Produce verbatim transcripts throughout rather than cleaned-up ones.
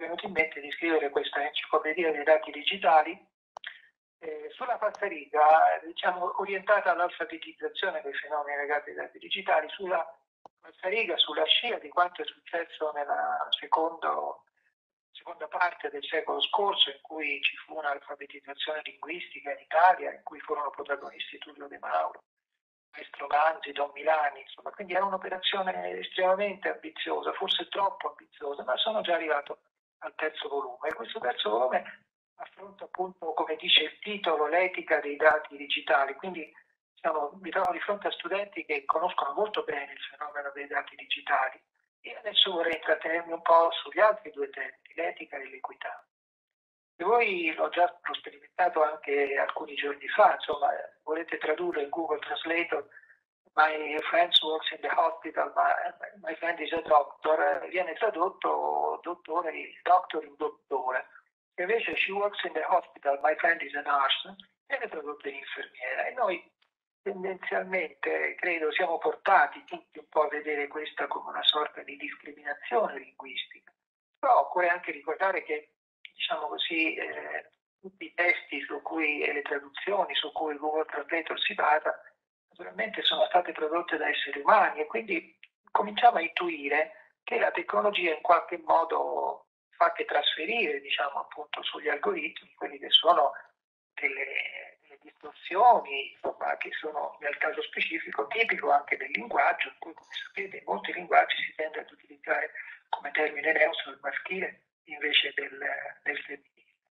venuto in mente di scrivere questa enciclopedia dei dati digitali eh, sulla falsariga, diciamo, orientata all'alfabetizzazione dei fenomeni legati ai dati digitali, sulla falsariga, sulla scia di quanto è successo nella secondo, seconda parte del secolo scorso, in cui ci fu un'alfabetizzazione linguistica in Italia, in cui furono protagonisti Tullio De Mauro, Maestro Manzi, Don Milani, insomma, quindi era un'operazione estremamente ambiziosa, forse troppo ambiziosa, ma sono già arrivato al terzo volume. E questo terzo volume affronta appunto, come dice il titolo, l'etica dei dati digitali, quindi diciamo, mi trovo di fronte a studenti che conoscono molto bene il fenomeno dei dati digitali e adesso vorrei intrattenermi un po' sugli altri due temi, l'etica e l'equità. E voi l'ho già l'ho sperimentato anche alcuni giorni fa, insomma, volete tradurre in Google Translator My friend works in the hospital, my, my friend is a doctor, viene tradotto dottore, il doctor in dottore. E invece she works in the hospital, my friend is a nurse, viene tradotto in infermiera. E noi tendenzialmente credo siamo portati tutti un po' a vedere questa come una sorta di discriminazione linguistica. Però occorre anche ricordare che, diciamo così, eh, tutti i testi su cui e le traduzioni su cui Google Translator si basa naturalmente sono state prodotte da esseri umani e quindi cominciamo a intuire che la tecnologia in qualche modo fa che trasferire, diciamo appunto, sugli algoritmi quelli che sono delle, delle distorsioni, insomma, che sono nel caso specifico tipico anche del linguaggio, in cui, come sapete, in molti linguaggi si tende ad utilizzare come termine neutro il maschile invece del, del femminile.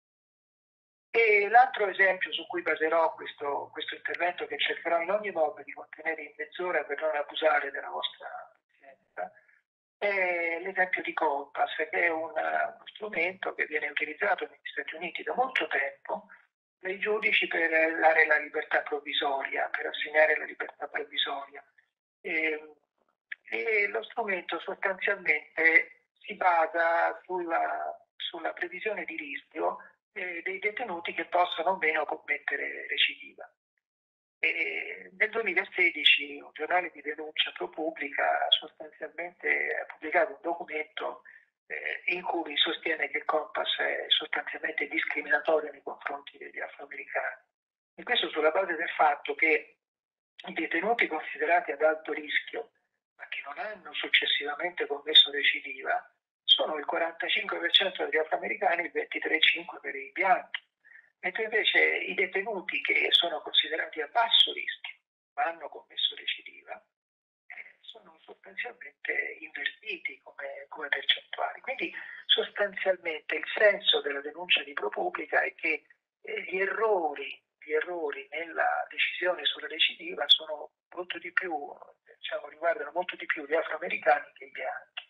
E l'altro esempio su cui baserò questo, questo intervento, che cercherò in ogni modo di contenere in mezz'ora per non abusare della vostra pazienza, è l'esempio di Compass, che è un, uno strumento che viene utilizzato negli Stati Uniti da molto tempo dai giudici per dare la libertà provvisoria, per assegnare la libertà provvisoria. E, e lo strumento sostanzialmente si basa sulla, sulla previsione di rischio eh, dei detenuti che possono o meno commettere recidiva. E nel duemilasedici un giornale di denuncia ProPublica sostanzialmente ha pubblicato un documento eh, in cui sostiene che il Compass è sostanzialmente discriminatorio nei confronti degli afroamericani. E questo sulla base del fatto che i detenuti considerati ad alto rischio, ma che non hanno successivamente commesso recidiva, sono il quarantacinque per cento degli afroamericani e il ventitré virgola cinque per cento per i bianchi. Mentre invece i detenuti che sono considerati a basso rischio ma hanno commesso recidiva eh, sono sostanzialmente invertiti come, come percentuali. Quindi sostanzialmente il senso della denuncia di ProPublica è che eh, gli errori, gli errori nella decisione sulla recidiva sono molto di più, diciamo, riguardano molto di più gli afroamericani che i bianchi.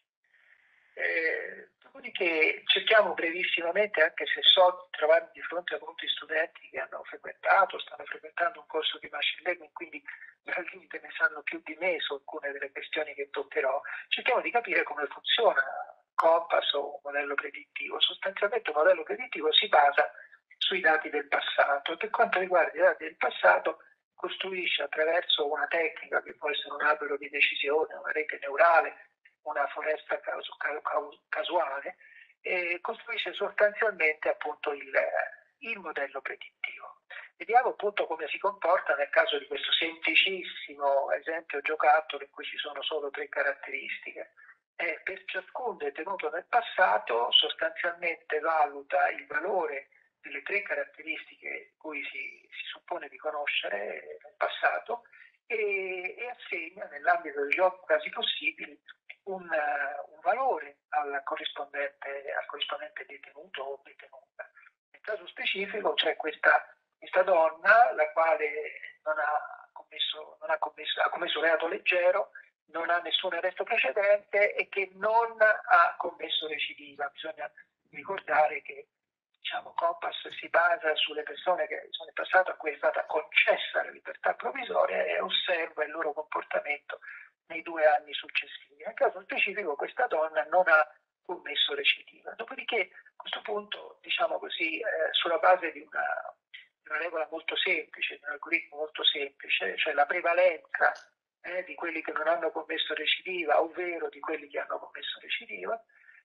Eh, dopodiché cerchiamo brevissimamente, anche se so di trovarmi di fronte a molti studenti che hanno frequentato, stanno frequentando un corso di machine learning, quindi al limite ne sanno più di me su alcune delle questioni che toccherò, cerchiamo di capire come funziona Compass o un modello predittivo. Sostanzialmente un modello predittivo si basa sui dati del passato e per quanto riguarda i dati del passato costruisce attraverso una tecnica che può essere un albero di decisione, una rete neurale, una foresta casuale, e costruisce sostanzialmente appunto il, il modello predittivo. Vediamo appunto come si comporta nel caso di questo semplicissimo esempio giocattolo in cui ci sono solo tre caratteristiche. E per ciascun detenuto nel passato sostanzialmente valuta il valore delle tre caratteristiche cui si, si suppone di conoscere nel passato e, e assegna nell'ambito degli otto casi possibili Un, un valore al corrispondente, al corrispondente detenuto o detenuta. Nel caso specifico c'è questa, questa donna la quale non ha commesso, non ha commesso, ha commesso un reato leggero, non ha nessun arresto precedente e che non ha commesso recidiva. Bisogna ricordare che, diciamo, Compass si basa sulle persone che sono in passato a cui è stata concessa la libertà provvisoria e osserva il loro comportamento nei due anni successivi. Nel caso specifico questa donna non ha commesso recidiva. Dopodiché a questo punto, diciamo così, eh, sulla base di una, di una regola molto semplice, di un algoritmo molto semplice, cioè la prevalenza eh, di quelli che non hanno commesso recidiva, ovvero di quelli che hanno commesso recidiva,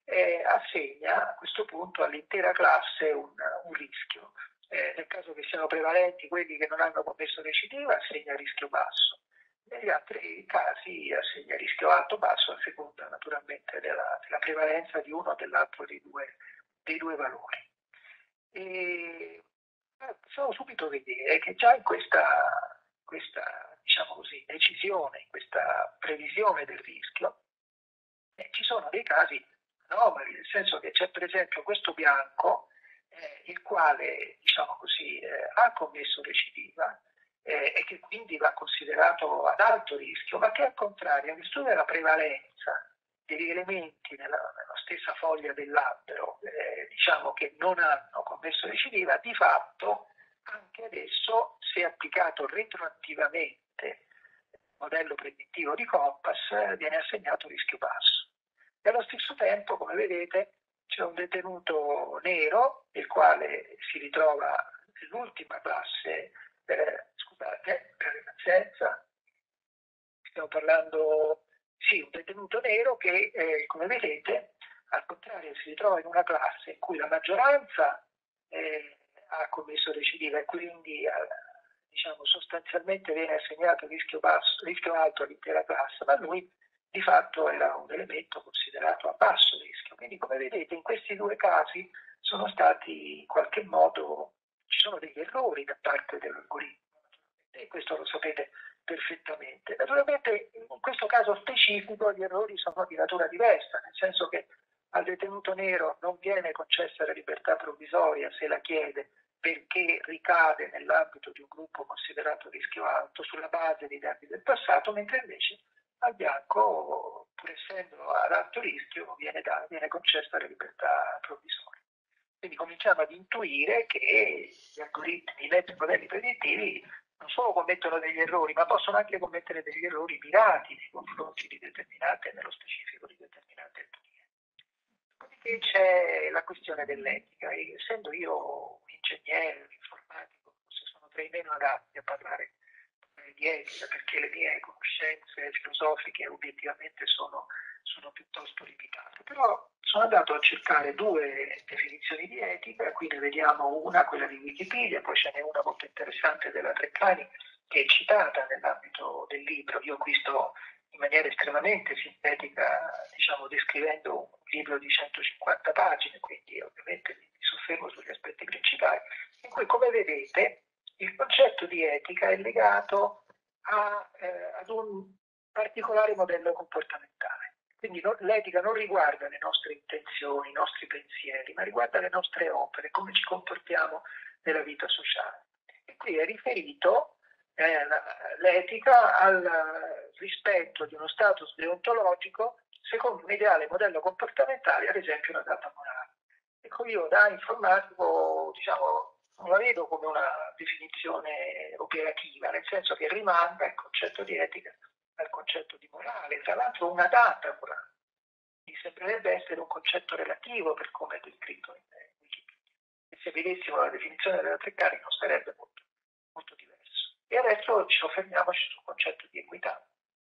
eh, assegna a questo punto all'intera classe un, un rischio. Eh, nel caso che siano prevalenti quelli che non hanno commesso recidiva, assegna rischio basso. Negli altri casi assegna rischio alto-basso a seconda naturalmente della, della prevalenza di uno o dell'altro dei due, dei due valori. E possiamo subito vedere che già in questa, questa diciamo così, decisione, in questa previsione del rischio, eh, ci sono dei casi anomali, nel senso che c'è per esempio questo bianco, eh, il quale diciamo così, eh, ha commesso recidiva, eh, e che quindi va considerato ad alto rischio, ma che al contrario, in virtù della prevalenza degli elementi nella, nella stessa foglia dell'albero, eh, diciamo che non hanno commesso recidiva, di fatto anche adesso, se applicato retroattivamente il modello predittivo di Compass, viene assegnato rischio basso. E allo stesso tempo, come vedete, c'è un detenuto nero, il quale si ritrova nell'ultima classe. Eh, scusate, per pazienza, stiamo parlando, sì, un detenuto nero che, eh, come vedete, al contrario si ritrova in una classe in cui la maggioranza eh, ha commesso recidiva e quindi eh, diciamo, sostanzialmente viene assegnato rischio, basso, rischio alto all'intera classe, ma lui di fatto era un elemento considerato a basso rischio. Quindi come vedete in questi due casi sono stati in qualche modo, ci sono degli errori da parte dell'algoritmo e questo lo sapete perfettamente. Naturalmente in questo caso specifico gli errori sono di natura diversa, nel senso che al detenuto nero non viene concessa la libertà provvisoria se la chiede perché ricade nell'ambito di un gruppo considerato rischio alto sulla base dei dati del passato, mentre invece al bianco, pur essendo ad alto rischio, viene, da, viene concessa la libertà provvisoria. Quindi cominciamo ad intuire che gli algoritmi, i modelli predittivi non solo commettono degli errori, ma possono anche commettere degli errori mirati nei confronti di determinate, nello specifico di determinate etnie. Dopodiché c'è la questione dell'etica. E essendo io un ingegnere, un informatico, forse sono tra i meno adatti a parlare di etica, perché le mie conoscenze filosofiche obiettivamente sono, sono piuttosto limitate. Però sono andato a cercare due definizioni di etica, qui ne vediamo una, quella di Wikipedia, poi ce n'è una molto interessante della Treccani, che è citata nell'ambito del libro. Io qui sto in maniera estremamente sintetica, diciamo, descrivendo un libro di centocinquanta pagine, quindi ovviamente mi soffermo sugli aspetti principali, in cui, come vedete, il concetto di etica è legato a, eh, ad un particolare modello comportamentale. Quindi no, l'etica non riguarda le nostre intenzioni, i nostri pensieri, ma riguarda le nostre opere, come ci comportiamo nella vita sociale. E qui è riferito eh, l'etica al rispetto di uno status deontologico secondo un ideale modello comportamentale, ad esempio una data morale. Ecco, io da informatico, diciamo, non la vedo come una definizione operativa, nel senso che rimanda il concetto di etica al concetto di morale, tra l'altro una data morale. Mi sembrerebbe essere un concetto relativo per come è descritto in Wikipedia. E se vedessimo la definizione della Treccani non sarebbe molto, molto diverso. E adesso ci soffermiamoci sul concetto di equità.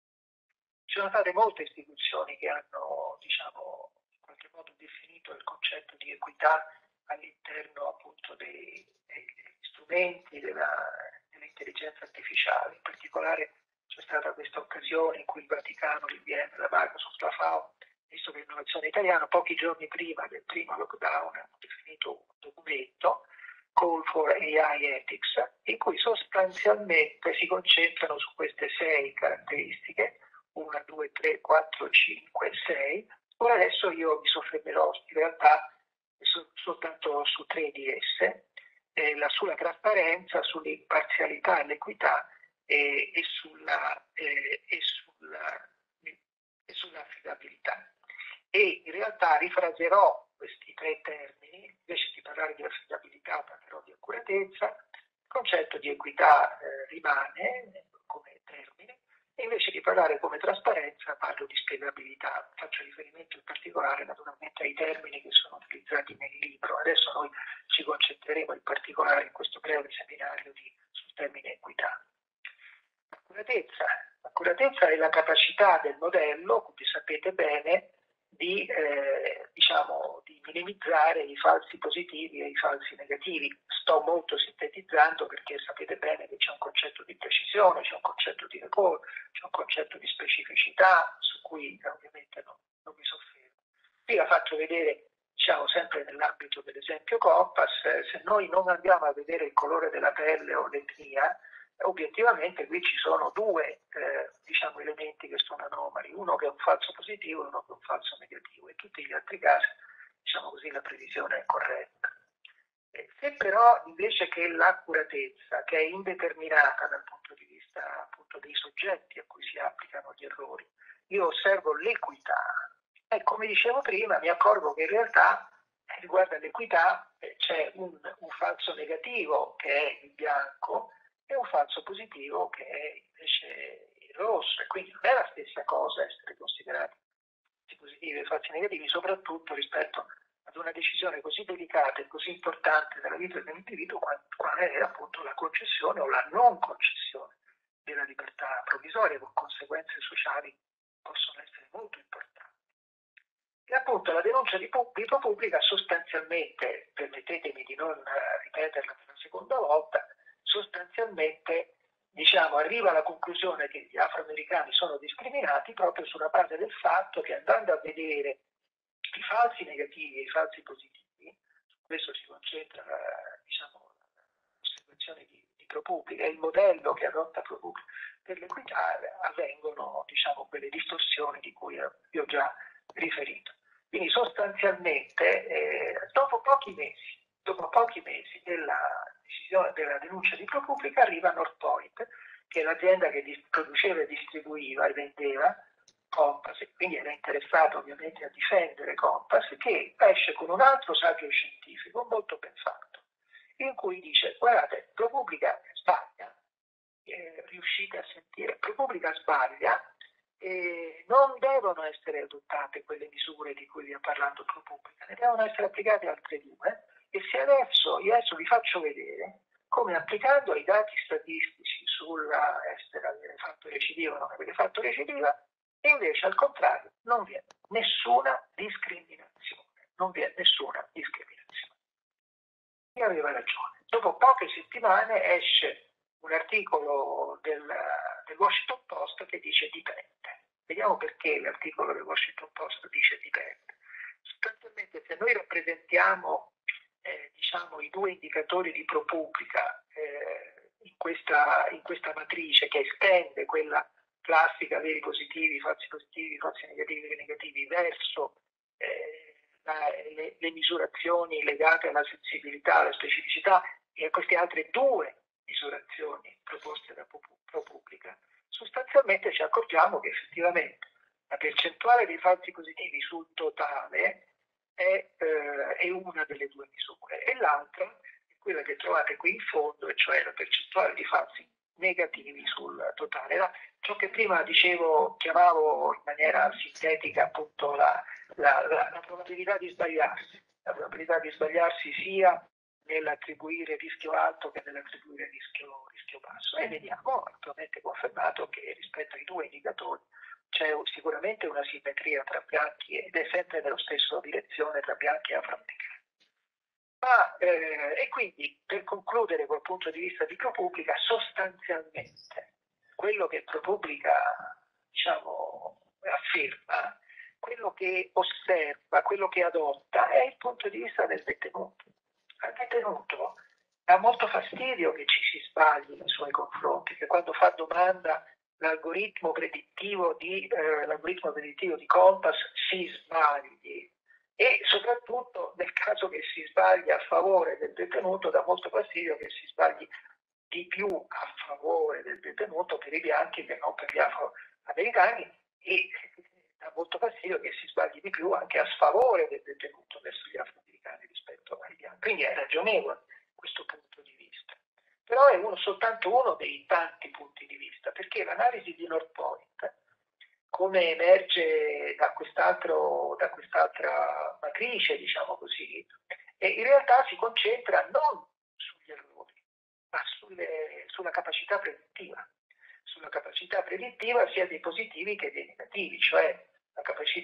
Ci sono state molte istituzioni che hanno, diciamo, in qualche modo definito il concetto di equità all'interno appunto dei, degli strumenti della, dell'intelligenza artificiale. In particolare c'è stata questa occasione in cui il Vaticano, l'I B M, la Microsoft, la FAO, visto che l'innovazione italiana, pochi giorni prima del primo lockdown, hanno definito un documento, Call for A I Ethics, in cui sostanzialmente si concentrano su queste sei caratteristiche, uno, due, tre, quattro, cinque, sei. Ora adesso io mi soffermerò in realtà soltanto su tre di esse, eh, la, sulla trasparenza, sull'imparzialità e l'equità eh, e, sulla, eh, e, sulla, e sull'affidabilità. E in realtà rifraserò questi tre termini, invece di parlare di affidabilità parlerò di accuratezza, il concetto di equità eh, rimane come termine, e invece di parlare come trasparenza parlo di spiegabilità. Faccio riferimento in particolare naturalmente ai termini che sono utilizzati nel libro. Adesso noi ci concentreremo in particolare in questo breve seminario di, sul termine equità. Accuratezza. L'accuratezza è la capacità del modello, come sapete bene, di, eh, diciamo, di minimizzare i falsi positivi e i falsi negativi. Sto molto sintetizzando perché sapete bene che c'è un concetto di precisione, c'è un concetto di report, c'è un concetto di specificità su cui ovviamente non, non mi soffermo. Qui la faccio vedere, diciamo, sempre nell'ambito dell'esempio Compass. Se noi non andiamo a vedere il colore della pelle o l'etnia, obiettivamente qui ci sono due eh, diciamo, elementi che sono anomali, uno che è un falso positivo e uno che è un falso negativo. In tutti gli altri casi, diciamo così, la previsione è corretta. Eh, se però invece che l'accuratezza, che è indeterminata dal punto di vista appunto dei soggetti a cui si applicano gli errori, io osservo l'equità, e come dicevo prima mi accorgo che in realtà eh, riguardo all'equità eh, c'è un, un falso negativo che è il bianco e un falso positivo che è invece il rosso, e quindi non è la stessa cosa essere considerati falsi positivi e falsi negativi, soprattutto rispetto ad una decisione così delicata e così importante nella vita dell'individuo quale è appunto la concessione o la non concessione della libertà provvisoria, con conseguenze sociali che possono essere molto importanti. E appunto la denuncia di Repubblica sostanzialmente, permettetemi di non ripeterla per la seconda volta, sostanzialmente diciamo, arriva alla conclusione che gli afroamericani sono discriminati proprio sulla base del fatto che, andando a vedere i falsi negativi e i falsi positivi, su questo si concentra diciamo, l'osservazione di, di ProPublica, e il modello che adotta ProPublica per l'equità, avvengono diciamo, quelle distorsioni di cui vi ho già riferito. Quindi sostanzialmente eh, dopo pochi mesi, dopo pochi mesi della decisione della denuncia di ProPublica arriva Northpoint, che è l'azienda che produceva e distribuiva e vendeva Compass, e quindi era interessato ovviamente a difendere Compass, che esce con un altro saggio scientifico molto ben fatto, in cui dice: guardate, ProPublica sbaglia, eh, riuscite a sentire, ProPublica sbaglia, e non devono essere adottate quelle misure di cui vi ho parlato ProPublica, ne devono essere applicate altre due, e se adesso, io adesso vi faccio vedere come, applicando i dati statistici sulla essere avere fatto recidiva o non avere fatto recidiva, invece al contrario non vi è nessuna discriminazione, non vi è nessuna discriminazione. E aveva ragione. Dopo poche settimane esce un articolo del, del Washington Post che dice dipende. Vediamo perché l'articolo del Washington Post dice dipende. Sostanzialmente, se noi rappresentiamo eh, diciamo, i due indicatori di ProPublica eh, in, questa, in questa matrice che estende quella classica, veri positivi, falsi positivi, falsi negativi, negativi, verso eh, la, le, le misurazioni legate alla sensibilità, alla specificità, e a queste altre due misurazioni proposte da ProPublica, sostanzialmente ci accorgiamo che effettivamente la percentuale dei falsi positivi sul totale è, eh, è una delle due misure, e l'altra è quella che trovate qui in fondo, e cioè la percentuale di falsi negativi sul totale. La, ciò che prima dicevo, chiamavo in maniera sintetica appunto la, la, la, la probabilità di sbagliarsi, la probabilità di sbagliarsi sia nell'attribuire rischio alto che nell'attribuire rischio, rischio basso, e vediamo attualmente confermato che rispetto ai due indicatori c'è sicuramente una simmetria tra bianchi, ed è sempre nello stesso direzione, tra bianchi e afroamericani. Ma, eh, e quindi, per concludere col punto di vista di ProPublica, sostanzialmente quello che ProPublica diciamo, afferma, quello che osserva, quello che adotta è il punto di vista del detenuto. Al detenuto dà molto fastidio che ci si sbagli nei suoi confronti, che quando fa domanda l'algoritmo predittivo di, eh, l'algoritmo predittivo di Compass si sbagli, e soprattutto nel caso che si sbagli a favore del detenuto dà molto fastidio che si sbagli di più a favore del detenuto per i bianchi che non per gli afroamericani, e dà molto fastidio che si sbagli di più anche a sfavore del detenuto verso gli afroamericani rispetto ai bianchi. Quindi è ragionevole questo punto di vista, però è uno, soltanto uno dei tanti punti di vista, perché l'analisi di Northpoint, come emerge da, quest'altro, da quest'altra matrice, diciamo così, e in realtà si concentra non sugli errori, ma sulle, sulla capacità predittiva, sulla capacità predittiva sia dei positivi che dei negativi, cioè la capacità predittiva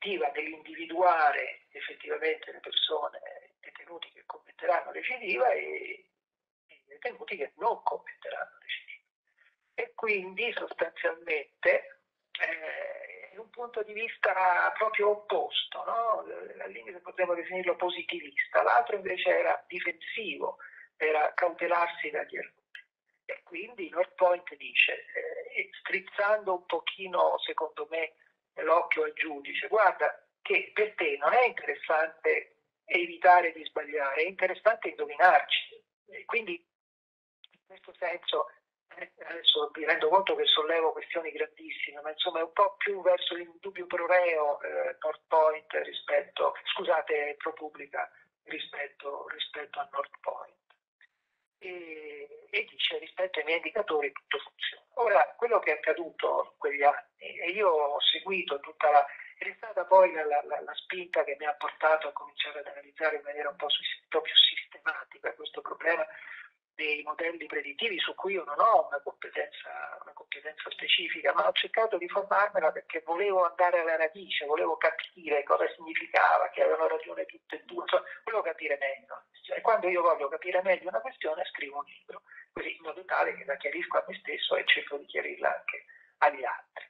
preventiva nell'individuare effettivamente le persone detenuti che commetteranno recidiva e i detenuti che non commetteranno recidiva. E quindi sostanzialmente eh, è un punto di vista proprio opposto, no? Al limite potremmo definirlo positivista, l'altro invece era difensivo, era cautelarsi dagli errori. E quindi North Point dice, eh, strizzando un pochino, secondo me, l'occhio al giudice, guarda che per te non è interessante evitare di sbagliare, è interessante indovinarci. E quindi in questo senso, eh, adesso mi rendo conto che sollevo questioni grandissime, ma insomma è un po' più verso l'indubbio pro reo eh, North Point rispetto, scusate, ProPublica rispetto, rispetto a North Point. E, e dice rispetto ai miei indicatori tutto funziona. Ora, quello che è accaduto in quegli anni, e io ho seguito tutta la... ed è stata poi la, la, la spinta che mi ha portato a cominciare ad analizzare in maniera un po', un po' più sistematica questo problema dei modelli predittivi, su cui io non ho una competenza, una competenza specifica, ma ho cercato di formarmela perché volevo andare alla radice, volevo capire cosa significava, che avevano ragione tutte e due, insomma, volevo capire meglio. E quando io voglio capire meglio una questione scrivo un libro, così in modo tale che la chiarisco a me stesso e cerco di chiarirla anche agli altri.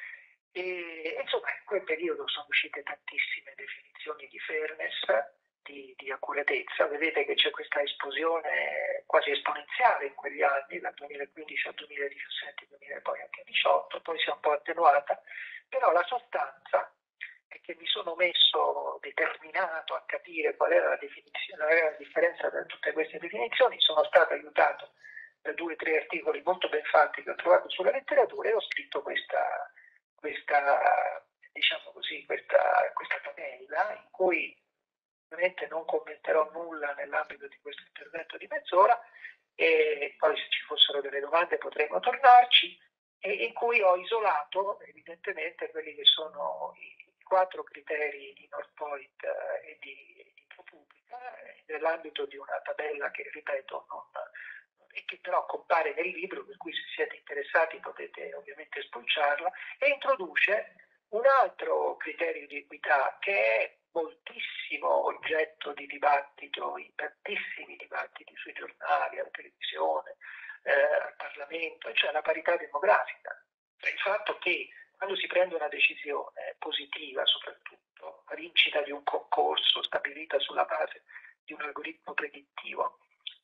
E insomma in quel periodo sono uscite tantissime definizioni di fairness, di, di accuratezza. Vedete che c'è questa esplosione quasi esponenziale in quegli anni, dal duemilaquindici al duemiladiciassette, duemila, poi anche diciotto, poi si è un po' attenuata, però la sostanza è che mi sono messo determinato a capire qual era la definizione, qual era la differenza tra tutte queste definizioni, sono stato aiutato da due o tre articoli molto ben fatti che ho trovato sulla letteratura e ho scritto questa, questa diciamo così, questa, questa tabella in cui ovviamente non commenterò nulla nell'ambito di questo intervento di mezz'ora e poi se ci fossero delle domande potremo tornarci, e in cui ho isolato evidentemente quelli che sono i quattro criteri di North Point eh, e di, di ProPublica eh, nell'ambito di una tabella che, ripeto, non, e che però compare nel libro, per cui se siete interessati potete ovviamente spulciarla, e introduce un altro criterio di equità che è moltissimo oggetto di dibattito in tantissimi dibattiti sui giornali, alla televisione, eh, al Parlamento, cioè la parità demografica. Cioè il fatto che quando si prende una decisione positiva, soprattutto la vincita di un concorso stabilita sulla base di un algoritmo predittivo,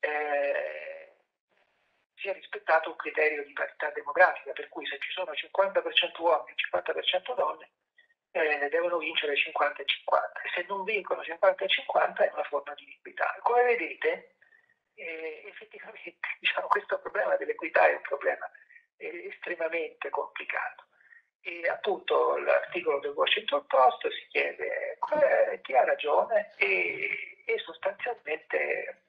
eh, sia rispettato un criterio di parità demografica, per cui se ci sono cinquanta per cento uomini e cinquanta per cento donne, eh, devono vincere cinquanta e cinquanta, e se non vincono cinquanta e cinquanta è una forma di iniquità. Come vedete, eh, effettivamente diciamo, questo problema dell'equità è un problema eh, estremamente complicato. E appunto l'articolo del Washington Post si chiede eh, chi ha ragione e, e sostanzialmente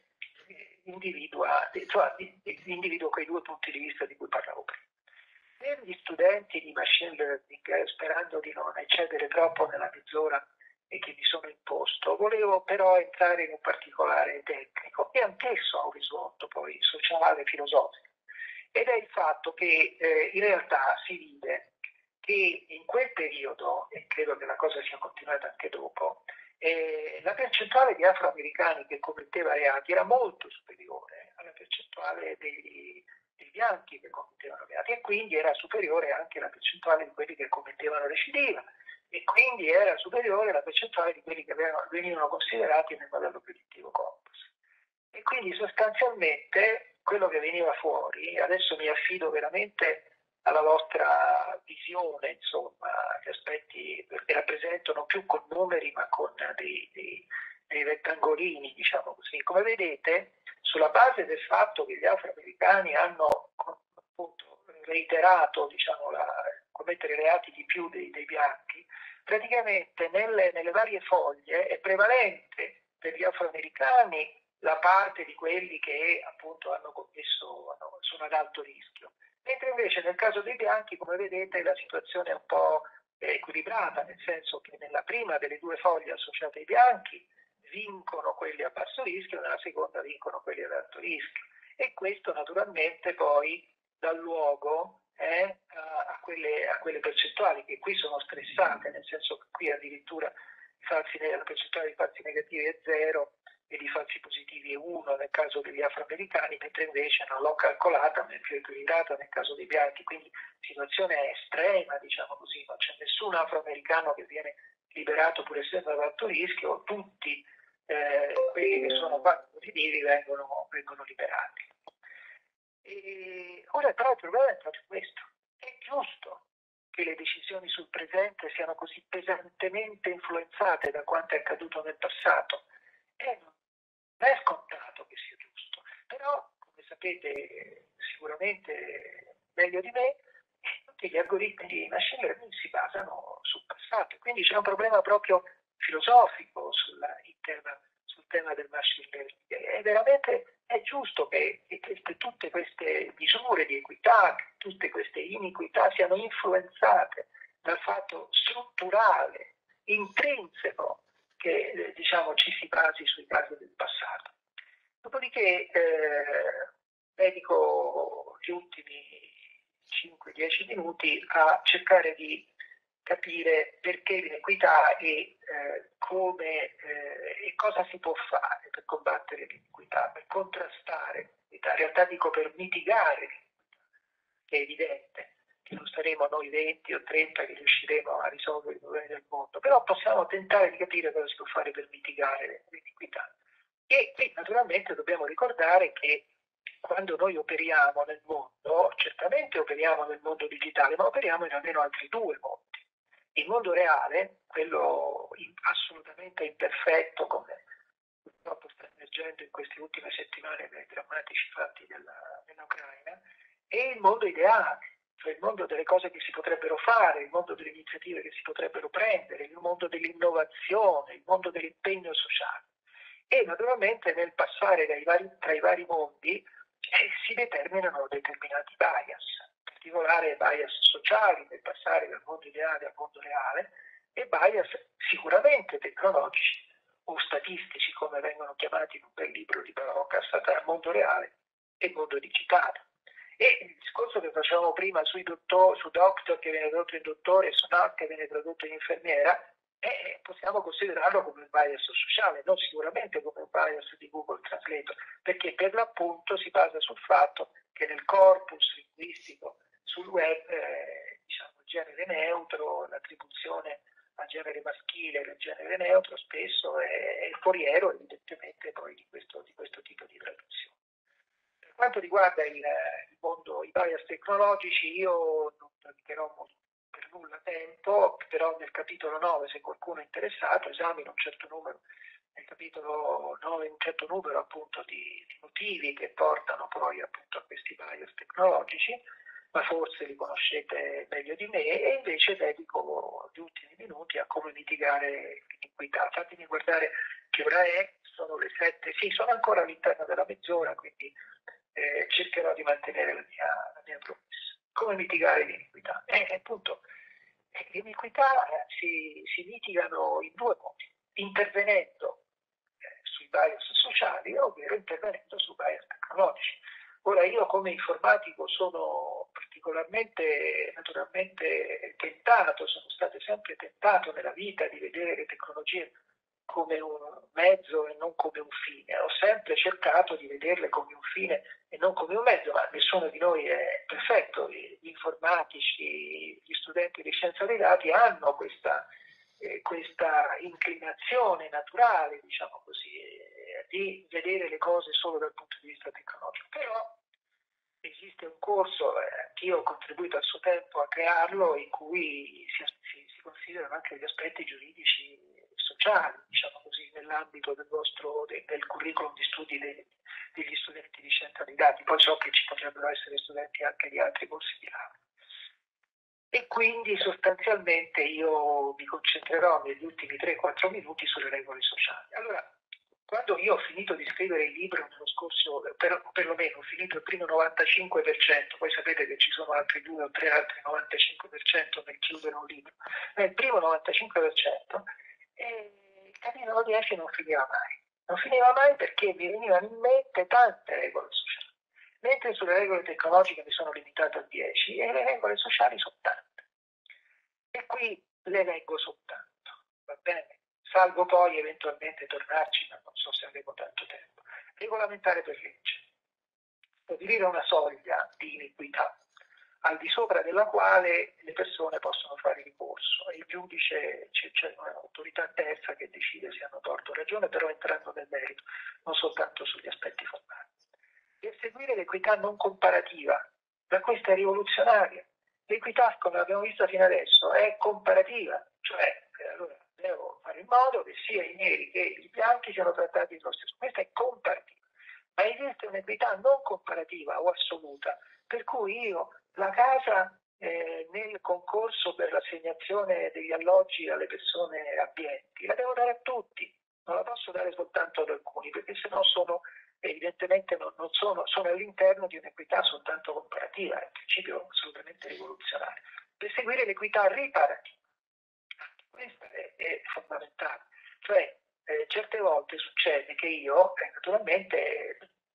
individua, cioè, individua quei due punti di vista di cui parlavo prima. Per gli studenti di machine learning, sperando di non eccedere troppo nella mezz'ora che mi sono imposto, volevo però entrare in un particolare tecnico e anch'esso ha un risvolto poi sociale, filosofico, ed è il fatto che eh, in realtà si vide che in quel periodo, e credo che la cosa sia continuata anche dopo, eh, la percentuale di afroamericani che commetteva reati era molto superiore alla percentuale dei, dei bianchi che commettevano reati, e quindi era superiore anche la percentuale di quelli che commettevano recidiva, e quindi era superiore la percentuale di quelli che avevano, venivano considerati nel modello predittivo Compass. E quindi sostanzialmente quello che veniva fuori, adesso mi affido veramente alla vostra visione, insomma, gli aspetti che rappresentano più con numeri ma con dei, dei, dei rettangolini, diciamo così. Come vedete, sulla base del fatto che gli afroamericani hanno appunto reiterato, diciamo, la, commettere reati di più dei, dei bianchi, praticamente nelle, nelle varie foglie è prevalente per gli afroamericani la parte di quelli che appunto hanno commesso, hanno, sono ad alto rischio. Mentre invece nel caso dei bianchi, come vedete, la situazione è un po' equilibrata, nel senso che nella prima delle due foglie associate ai bianchi vincono quelli a basso rischio, nella seconda vincono quelli ad alto rischio. E questo naturalmente poi dà luogo eh, a, a, quelle, a quelle percentuali che qui sono stressate inversate, nel senso che qui addirittura i falsi, la percentuale di falsi negativi è zero e di falsi positivi è uno nel caso degli afroamericani, mentre invece non l'ho calcolata, ma è più equilibrata nel caso dei bianchi, quindi situazione estrema, diciamo così, non c'è nessun afroamericano che viene liberato pur essendo ad alto rischio, tutti eh, quelli che sono falsi positivi vengono, vengono liberati. E ora però il problema è proprio questo: è giusto che le decisioni sul presente siano così pesantemente influenzate da quanto è accaduto nel passato? Eh, non è scontato che sia giusto, però come sapete sicuramente meglio di me, tutti gli algoritmi di machine learning si basano sul passato, quindi c'è un problema proprio filosofico sulla, tema, sul tema del machine learning. E veramente è giusto che, che queste, tutte queste misure di equità, tutte queste iniquità siano influenzate dal fatto strutturale, intrinseco, che eh, diciamo ci si basi sui casi del passato. Dopodiché eh, dedico gli ultimi cinque dieci minuti a cercare di capire perché l'iniquità e eh, come eh, e cosa si può fare per combattere l'iniquità, per contrastare l'iniquità, in realtà dico per mitigare l'iniquità, che è evidente che non saremo noi venti o trenta che riusciremo a risolvere i problemi del mondo, però possiamo tentare di capire cosa si può fare per mitigare l'iniquità. E qui naturalmente dobbiamo ricordare che quando noi operiamo nel mondo, certamente operiamo nel mondo digitale, ma operiamo in almeno altri due mondi. Il mondo reale, quello assolutamente imperfetto, come purtroppo sta emergendo in queste ultime settimane nei drammatici fatti della, dell'Ucraina, e il mondo ideale, cioè il mondo delle cose che si potrebbero fare, il mondo delle iniziative che si potrebbero prendere, il mondo dell'innovazione, il mondo dell'impegno sociale. E naturalmente nel passare dai vari, tra i vari mondi eh, si determinano determinati bias, in particolare bias sociali nel passare dal mondo ideale al mondo reale e bias sicuramente tecnologici o statistici, come vengono chiamati in un bel libro di Barocas, tra mondo reale e mondo digitale. E il discorso che facevamo prima sui dottor, su doctor che viene tradotto in dottore e su doc che viene tradotto in infermiera, eh, possiamo considerarlo come un bias sociale, non sicuramente come un bias di Google Translator, perché per l'appunto si basa sul fatto che nel corpus linguistico sul web eh, diciamo, il genere neutro, l'attribuzione al genere maschile del genere neutro spesso è, è foriero evidentemente poi di questo, di questo tipo di traduzione. Per quanto riguarda il, il mondo, i bias tecnologici, io non dedicherò per nulla tempo, però nel capitolo nove, se qualcuno è interessato, esamino un certo numero, nel capitolo nove un certo numero appunto di, di motivi che portano poi appunto a questi bias tecnologici, ma forse li conoscete meglio di me, e invece dedico gli ultimi minuti a come mitigare l'iniquità. Fatemi guardare che ora è, sono le sette, sì, sono ancora all'interno della mezz'ora, quindi eh, cercherò di mantenere la mia, la mia promessa. Come mitigare l'iniquità? Eh, appunto, eh, l'iniquità eh, si, si mitigano in due modi, intervenendo eh, sui bias sociali, ovvero intervenendo su bias tecnologici. Ora io come informatico sono particolarmente naturalmente tentato, sono stato sempre tentato nella vita di vedere le tecnologie come un mezzo e non come un fine. Ho sempre cercato di vederle come un fine e non come un mezzo, ma nessuno di noi è perfetto. Gli informatici, gli studenti di scienza dei dati hanno questa, eh, questa inclinazione naturale, diciamo così, eh, di vedere le cose solo dal punto di vista tecnologico. Però esiste un corso, eh, che io ho contribuito a suo tempo a crearlo, in cui si, si, si considerano anche gli aspetti giuridici e sociali, diciamo così, nell'ambito del vostro del, del curriculum di studi dei, degli studenti di scienza dei dati. Poi so che ci potrebbero essere studenti anche di altri corsi di laurea. E quindi sostanzialmente io mi concentrerò negli ultimi tre quattro minuti sulle regole sociali. Allora, quando io ho finito di scrivere il libro nello scorso, per, perlomeno ho finito il primo novantacinque per cento, poi sapete che ci sono altri due o tre altri novantacinque per cento nel chiudere un libro, ma il primo novantacinque per cento eh, il capitolo dieci non finiva mai. Non finiva mai perché mi venivano in mente tante regole sociali, mentre sulle regole tecnologiche mi sono limitato a dieci e le regole sociali sono tante. E qui le leggo soltanto, va bene? Salvo poi eventualmente tornarci, ma non so se avremo tanto tempo. Regolamentare per legge. Stabilire una soglia di iniquità al di sopra della quale le persone possono fare ricorso e il giudice, c'è un'autorità terza che decide se hanno torto o ragione, però entrando nel merito, non soltanto sugli aspetti formali. Perseguire l'equità non comparativa, ma questa è rivoluzionaria. L'equità, come abbiamo visto fino adesso, è comparativa, cioè allora, devo fare in modo che sia i neri che i bianchi siano trattati nello stesso. Questa è comparativa. Ma esiste un'equità non comparativa o assoluta, per cui io la casa eh, nel concorso per l'assegnazione degli alloggi alle persone abbienti la devo dare a tutti, non la posso dare soltanto ad alcuni, perché sennò sono evidentemente non, non sono, sono all'interno di un'equità soltanto comparativa, è un principio assolutamente rivoluzionario. Per seguire l'equità riparativa, questa è, è fondamentale, cioè eh, certe volte succede che io, eh, naturalmente,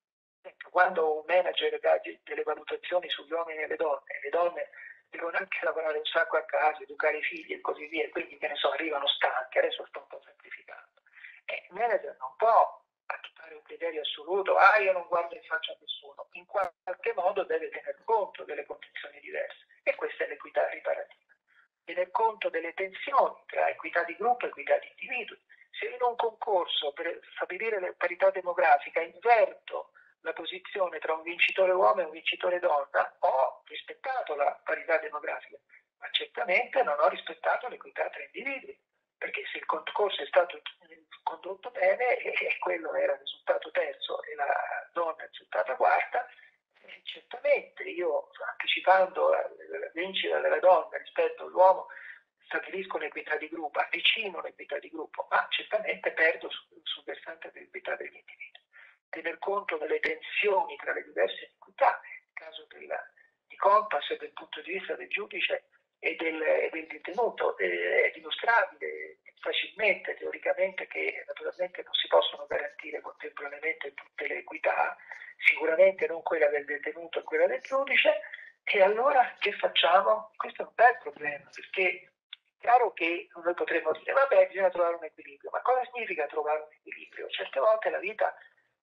quando un manager dà delle valutazioni sugli uomini e le donne, le donne devono anche lavorare un sacco a casa, educare i figli e così via, quindi che ne so, arrivano stanche, adesso sto un po' semplificando. E il manager non può accettare un criterio assoluto, ah io non guardo in faccia a nessuno, in qualche modo deve tener conto delle condizioni diverse e questa è l'equità riparativa. Tener conto delle tensioni tra equità di gruppo e equità di individui. Se in un concorso per stabilire la parità demografica inverto la posizione tra un vincitore uomo e un vincitore donna, ho rispettato la parità demografica, ma certamente non ho rispettato l'equità tra individui, perché se il concorso è stato condotto bene e quello era il risultato terzo e la donna è risultata quarta, eh, certamente io, anticipando la, la vincita della donna rispetto all'uomo, stabilisco l'equità di gruppo, avvicino l'equità di gruppo, ma certamente perdo sul, sul versante dell'equità degli individui. Tener conto delle tensioni tra le diverse equità, nel caso della, di Compass dal punto di vista del giudice e del, e del detenuto, eh, è dimostrabile facilmente, teoricamente, che naturalmente non si possono garantire contemporaneamente tutte le equità, sicuramente non quella del detenuto e quella del giudice, e allora che facciamo? Questo è un bel problema, perché è chiaro che noi potremmo dire, vabbè, bisogna trovare un equilibrio, ma cosa significa trovare un equilibrio? Certe volte la vita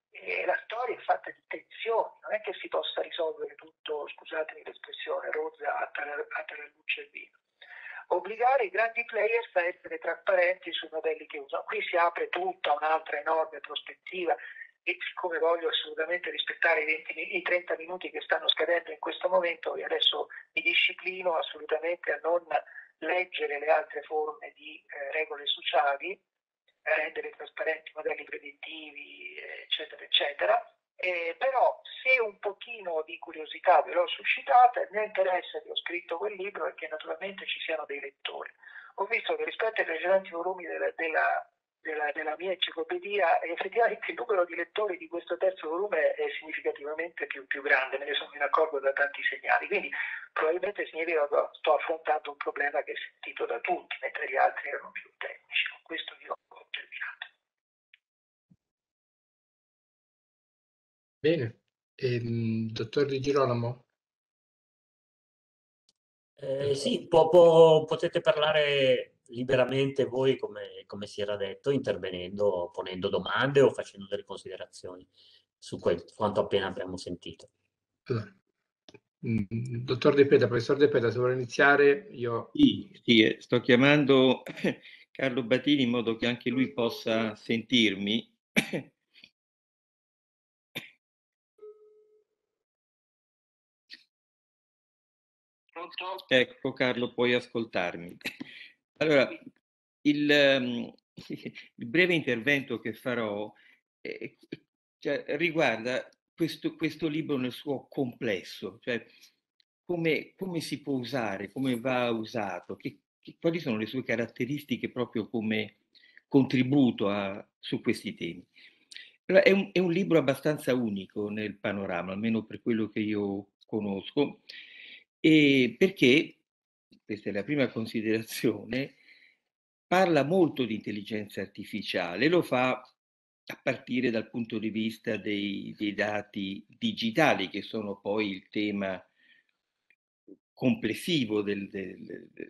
e la storia è fatta di tensioni, non è che si possa risolvere tutto, scusatemi l'espressione, rozza a tarallucce e vino. Obbligare i grandi players a essere trasparenti sui modelli che usano. Qui si apre tutta un'altra enorme prospettiva e siccome voglio assolutamente rispettare i, venti, i trenta minuti che stanno scadendo in questo momento, io adesso mi disciplino assolutamente a non leggere le altre forme di eh, regole sociali, rendere trasparenti i modelli predittivi, eccetera, eccetera. Eh, però se un pochino di curiosità ve l'ho suscitata, il mio interesse che ho scritto quel libro è che naturalmente ci siano dei lettori. Ho visto che rispetto ai precedenti volumi della, della, della, della mia enciclopedia, effettivamente il numero di lettori di questo terzo volume è significativamente più, più grande, me ne sono in accorgo da tanti segnali, quindi probabilmente significa che sto affrontando un problema che è sentito da tutti, mentre gli altri erano più tecnici. Con questo io ho terminato. Bene, ehm, dottor Di Girolamo? Eh, sì, po- po- potete parlare liberamente voi, come, come si era detto, intervenendo, ponendo domande o facendo delle considerazioni su quel- quanto appena abbiamo sentito. Allora, mm, dottor De Peda, professor De Peda, se vuole iniziare, io... Sì, sì, eh, sto chiamando Carlo Batini in modo che anche lui possa sentirmi. Pronto? Ecco, Carlo, puoi ascoltarmi. Allora, il, ehm, il breve intervento che farò eh, cioè, riguarda questo, questo libro nel suo complesso, cioè come, come si può usare, come va usato, che, che- quali sono le sue caratteristiche proprio come contributo a- su questi temi. Allora, è un, è un libro abbastanza unico nel panorama, almeno per quello che io conosco, e perché, questa è la prima considerazione, parla molto di intelligenza artificiale, lo fa a partire dal punto di vista dei, dei dati digitali, che sono poi il tema complessivo del, del, del,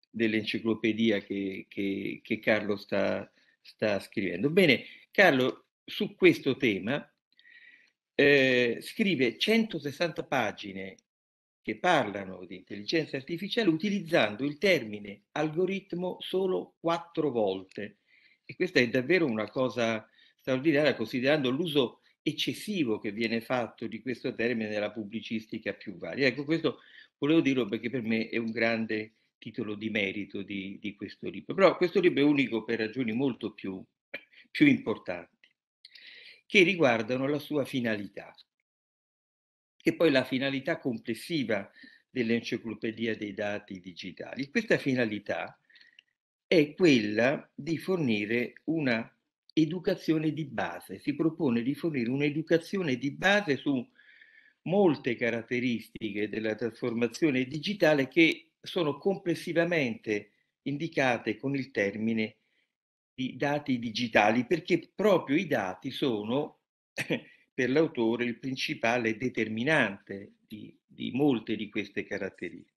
dell'enciclopedia che, che, che Carlo sta, sta scrivendo. Bene, Carlo su questo tema eh, scrive centosessanta pagine che parlano di intelligenza artificiale utilizzando il termine algoritmo solo quattro volte. E questa è davvero una cosa straordinaria, considerando l'uso eccessivo che viene fatto di questo termine nella pubblicistica più varia. Ecco, questo volevo dirlo perché per me è un grande titolo di merito di, di questo libro. Però questo libro è unico per ragioni molto più, più importanti, che riguardano la sua finalità, che poi è la finalità complessiva dell'enciclopedia dei dati digitali. Questa finalità è quella di fornire una educazione di base, si propone di fornire un'educazione di base su molte caratteristiche della trasformazione digitale che sono complessivamente indicate con il termine di dati digitali, perché proprio i dati sono per l'autore il principale determinante di, di molte di queste caratteristiche.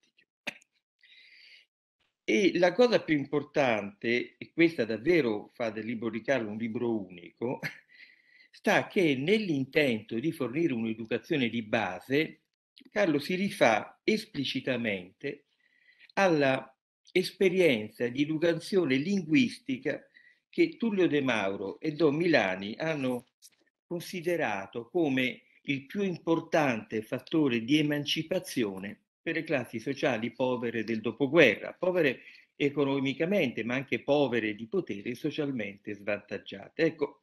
E la cosa più importante, e questa davvero fa del libro di Carlo un libro unico, sta che nell'intento di fornire un'educazione di base, Carlo si rifà esplicitamente alla esperienza di educazione linguistica che Tullio De Mauro e Don Milani hanno considerato come il più importante fattore di emancipazione per le classi sociali povere del dopoguerra, povere economicamente, ma anche povere di potere e socialmente svantaggiate. Ecco,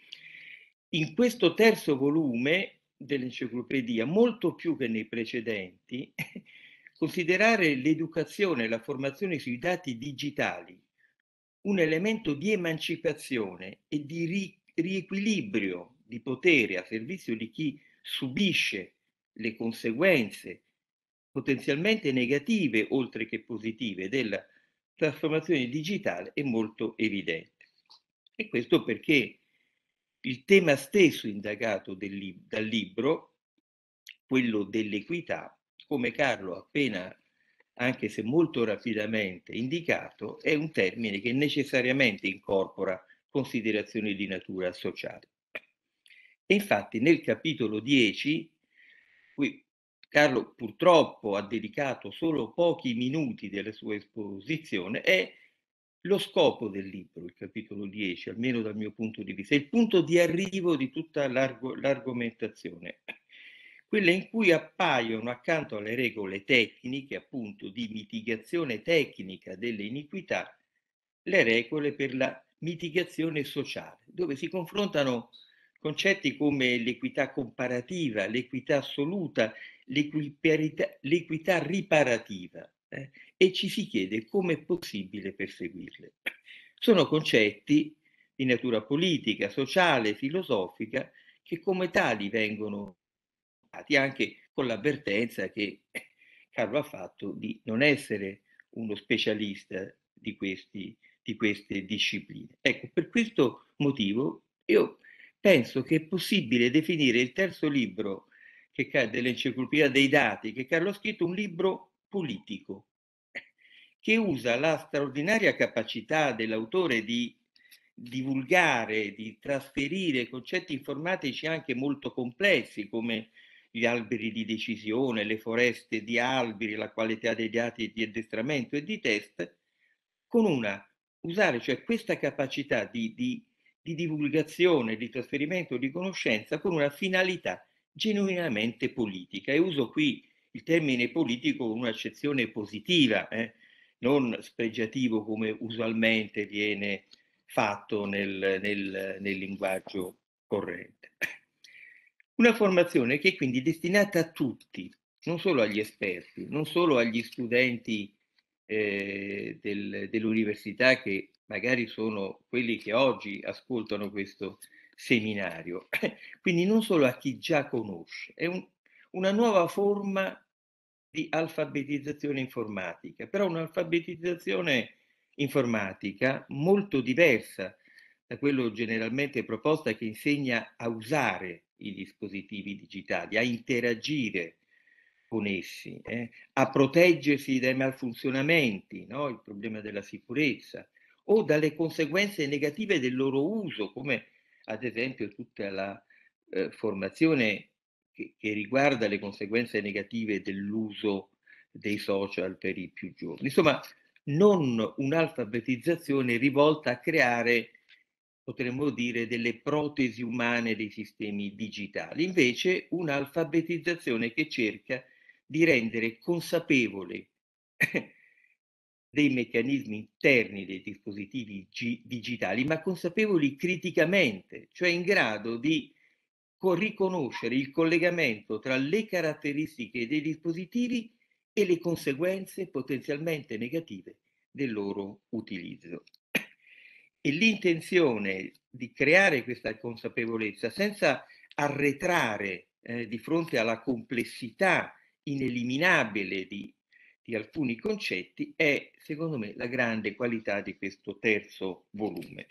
in questo terzo volume dell'enciclopedia, molto più che nei precedenti, considerare l'educazione e la formazione sui dati digitali un elemento di emancipazione e di ri- riequilibrio di potere a servizio di chi subisce le conseguenze potenzialmente negative, oltre che positive, della trasformazione digitale è molto evidente. E questo perché il tema stesso indagato del lib- dal libro, quello dell'equità, come Carlo ha appena, anche se molto rapidamente indicato, è un termine che necessariamente incorpora considerazioni di natura sociale. E infatti nel capitolo dieci, qui Carlo purtroppo ha dedicato solo pochi minuti della sua esposizione, è lo scopo del libro, il capitolo dieci, almeno dal mio punto di vista, è il punto di arrivo di tutta l'argomentazione, quella in cui appaiono accanto alle regole tecniche, appunto di mitigazione tecnica delle iniquità, le regole per la mitigazione sociale, dove si confrontano concetti come l'equità comparativa, l'equità assoluta, l'equità riparativa, eh, e ci si chiede come è possibile perseguirle. Sono concetti di natura politica, sociale, filosofica, che come tali vengono dati anche con l'avvertenza che Carlo ha fatto di non essere uno specialista di, questi, di queste discipline. Ecco, per questo motivo io penso che è possibile definire il terzo libro che, dell'enciclopedia dei dati che Carlo ha scritto un libro politico, che usa la straordinaria capacità dell'autore di divulgare, di trasferire concetti informatici anche molto complessi come gli alberi di decisione, le foreste di alberi, la qualità dei dati di addestramento e di test, con una, usare cioè questa capacità di, di, di divulgazione, di trasferimento di conoscenza con una finalità genuinamente politica. E uso qui il termine politico con un'accezione positiva, eh, non spregiativo come usualmente viene fatto nel, nel, nel linguaggio corrente. Una formazione che è quindi destinata a tutti, non solo agli esperti, non solo agli studenti eh, del, dell'università che magari sono quelli che oggi ascoltano questo seminario, quindi non solo a chi già conosce, è un, una nuova forma di alfabetizzazione informatica, però un'alfabetizzazione informatica molto diversa da quello generalmente proposta, che insegna a usare i dispositivi digitali, a interagire con essi, eh, a proteggersi dai malfunzionamenti, no? Il problema della sicurezza, o dalle conseguenze negative del loro uso, come ad esempio tutta la eh, formazione che, che riguarda le conseguenze negative dell'uso dei social per i più giovani. Insomma, non un'alfabetizzazione rivolta a creare, potremmo dire, delle protesi umane dei sistemi digitali, invece un'alfabetizzazione che cerca di rendere consapevoli dei meccanismi interni dei dispositivi digitali, ma consapevoli criticamente, cioè in grado di riconoscere il collegamento tra le caratteristiche dei dispositivi e le conseguenze potenzialmente negative del loro utilizzo. E l'intenzione di creare questa consapevolezza senza arretrare eh, di fronte alla complessità ineliminabile di, di alcuni concetti è, secondo me, la grande qualità di questo terzo volume,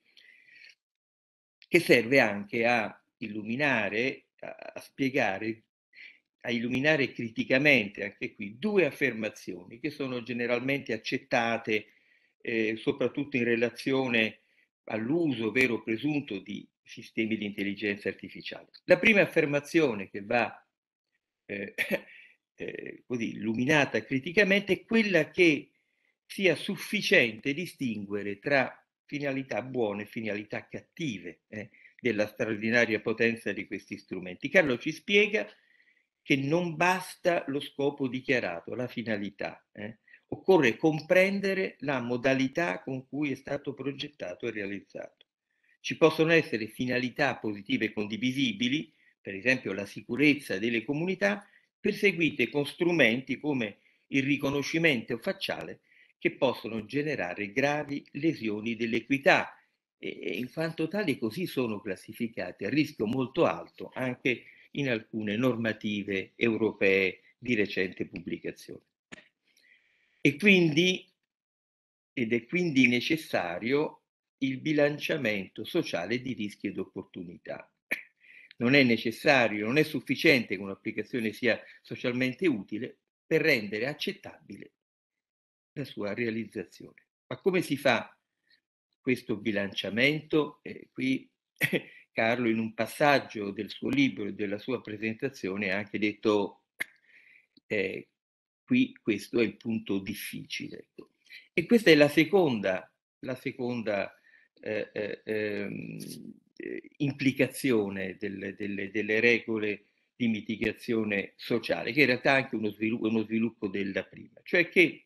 che serve anche a illuminare, a, a spiegare, a illuminare criticamente anche qui due affermazioni che sono generalmente accettate eh, soprattutto in relazione all'uso vero o presunto di sistemi di intelligenza artificiale. La prima affermazione che va eh, eh, così illuminata criticamente è quella che sia sufficiente distinguere tra finalità buone e finalità cattive eh, della straordinaria potenza di questi strumenti. Carlo ci spiega che non basta lo scopo dichiarato, la finalità. Eh. Occorre comprendere la modalità con cui è stato progettato e realizzato. Ci possono essere finalità positive e condivisibili, per esempio la sicurezza delle comunità, perseguite con strumenti come il riconoscimento facciale che possono generare gravi lesioni dell'equità e in quanto tali così sono classificate a rischio molto alto anche in alcune normative europee di recente pubblicazione. E quindi, ed è quindi necessario il bilanciamento sociale di rischi ed opportunità. Non è necessario, non è sufficiente che un'applicazione sia socialmente utile per rendere accettabile la sua realizzazione. Ma come si fa questo bilanciamento? Eh, qui Carlo in un passaggio del suo libro e della sua presentazione ha anche detto eh, qui questo è il punto difficile. E questa è la seconda, la seconda eh, eh, eh, implicazione delle, delle, delle regole di mitigazione sociale, che in realtà è anche uno sviluppo, uno sviluppo della prima, cioè che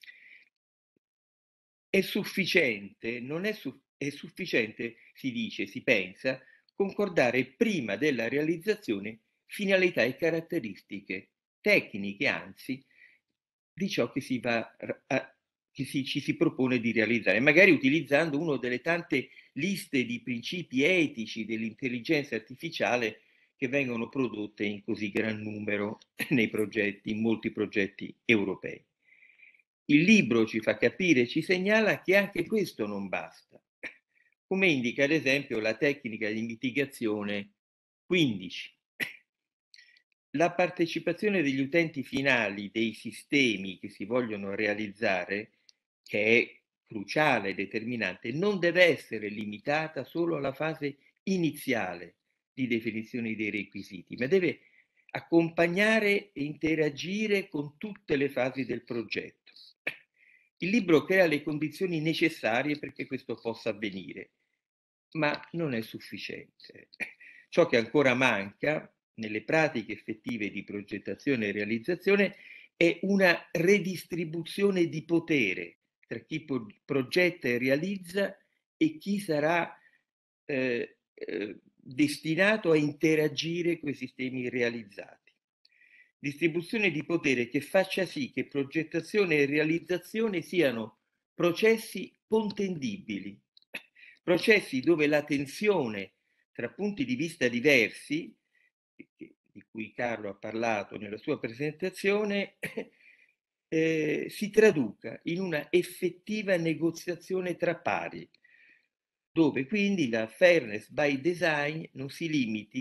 è sufficiente, non è, su, è sufficiente, si dice, si pensa, concordare prima della realizzazione finalità e caratteristiche tecniche, anzi, di ciò che si va a, che si, ci si propone di realizzare, magari utilizzando una delle tante liste di principi etici dell'intelligenza artificiale che vengono prodotte in così gran numero nei progetti, in molti progetti europei. Il libro ci fa capire, ci segnala che anche questo non basta, come indica ad esempio la tecnica di mitigazione quindici. La partecipazione degli utenti finali dei sistemi che si vogliono realizzare, che è cruciale e determinante, non deve essere limitata solo alla fase iniziale di definizione dei requisiti, ma deve accompagnare e interagire con tutte le fasi del progetto. Il libro crea le condizioni necessarie perché questo possa avvenire, ma non è sufficiente. Ciò che ancora manca nelle pratiche effettive di progettazione e realizzazione è una redistribuzione di potere tra chi progetta e realizza e chi sarà eh, eh, destinato a interagire con i sistemi realizzati. Distribuzione di potere che faccia sì che progettazione e realizzazione siano processi contendibili, processi dove la tensione tra punti di vista diversi, di cui Carlo ha parlato nella sua presentazione, eh, si traduca in una effettiva negoziazione tra pari, dove quindi la fairness by design non si limiti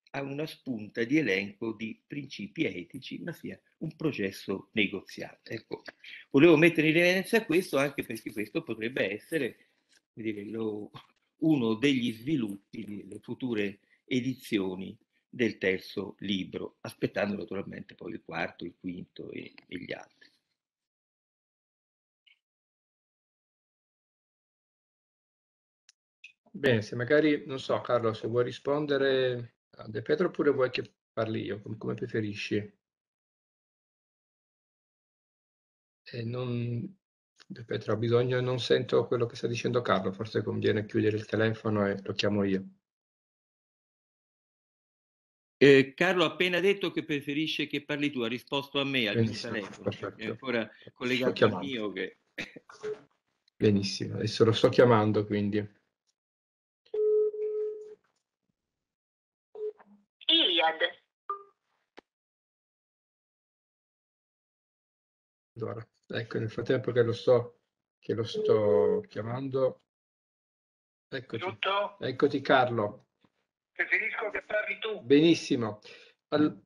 a una spunta di elenco di principi etici, ma sia un processo negoziale. Ecco, volevo mettere in evidenza questo anche perché questo potrebbe essere, come dire, lo, uno degli sviluppi delle future edizioni del terzo libro, aspettando naturalmente poi il quarto, il quinto e, e gli altri. Bene, se magari, non so, Carlo, se vuoi rispondere a De Pietro oppure vuoi che parli io, come, come preferisci. E non... De Pietro ha bisogno, non sento quello che sta dicendo Carlo, forse conviene chiudere il telefono e lo chiamo io. Eh, Carlo ha appena detto che preferisce che parli tu, ha risposto a me al mio Benissimo, telefono, perfetto. è ancora Sto collegato al chiamando. mio. Che... Benissimo, adesso lo sto chiamando quindi. Iliad. Allora, ecco, nel frattempo che lo sto, che lo sto chiamando, eccoci, Tutto? eccoti Carlo. Preferisco che parli tu. Benissimo. All-